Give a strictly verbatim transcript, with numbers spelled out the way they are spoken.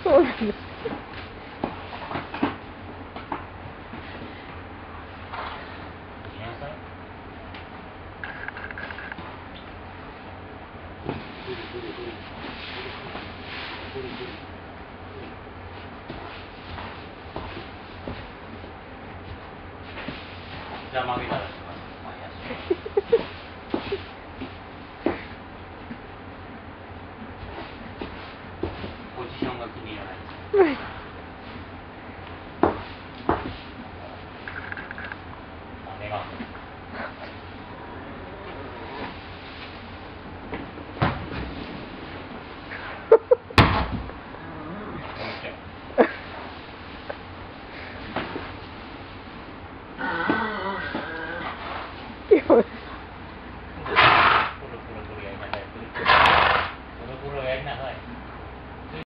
そうなんです。 じゃあ曲げたらします。ポジションが気に入らない。